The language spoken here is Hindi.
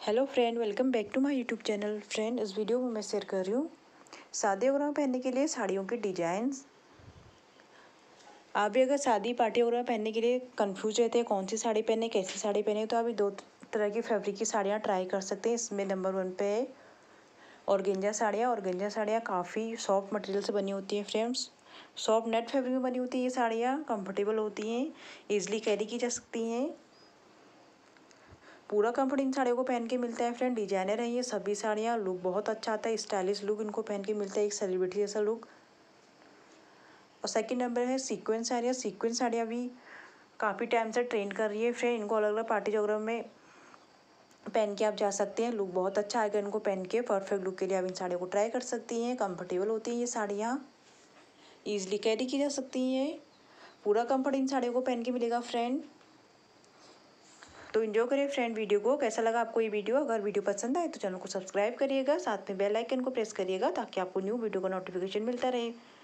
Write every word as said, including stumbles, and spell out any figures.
Hello friend, welcome back to my YouTube channel. Friend, इस वीडियो में मैं शेयर कर रही हूँ शादी वगैरह में पहनने के लिए साड़ियों के डिजाइन्स। आप भी अगर शादी पार्टी वगैरह पहनने के लिए कंफ्यूज रहते हैं कौन सी साड़ी पहने, कैसी साड़ी पहने, तो आप दो तरह की फैब्रिक की साड़ियाँ ट्राई कर सकते हैं। इसमें नंबर वन पे है ऑर्गेन्जा साड़ियाँ। ऑर्गेन्जा साड़ियाँ काफ़ी सॉफ्ट मटेरियल से बनी होती हैं फ्रेंड्स। सॉफ्ट नेट फैब्रिक में बनी होती है ये साड़ियाँ, कंफर्टेबल होती हैं, ईजिली कैरी की जा सकती हैं। पूरा कंफर्ट इन साड़ियों को पहन के मिलता है फ्रेंड। डिजाइनर है ये सभी साड़ियाँ, लुक बहुत अच्छा आता है, स्टाइलिश लुक इनको पहन के मिलता है, एक सेलिब्रिटी जैसा लुक। और सेकंड नंबर है सीक्वेंस साड़ियाँ। सीक्वेंस साड़ियाँ भी काफ़ी टाइम से ट्रेंड कर रही है फ्रेंड। इनको अलग अलग पार्टी वगैरह में पहन के आप जा सकते हैं, लुक बहुत अच्छा आएगा इनको पहन के। परफेक्ट लुक के लिए आप इन साड़ियों को ट्राई कर सकती हैं। कंफर्टेबल होती हैं ये साड़ियाँ, ईजिली कैरी की जा सकती हैं। पूरा कंफर्ट इन साड़ियों को पहन के मिलेगा फ्रेंड। तो एंजॉय करिए फ्रेंड वीडियो को। कैसा लगा आपको ये वीडियो? अगर वीडियो पसंद आए तो चैनल को सब्सक्राइब करिएगा, साथ में बेल आइकन को प्रेस करिएगा ताकि आपको न्यू वीडियो का नोटिफिकेशन मिलता रहे।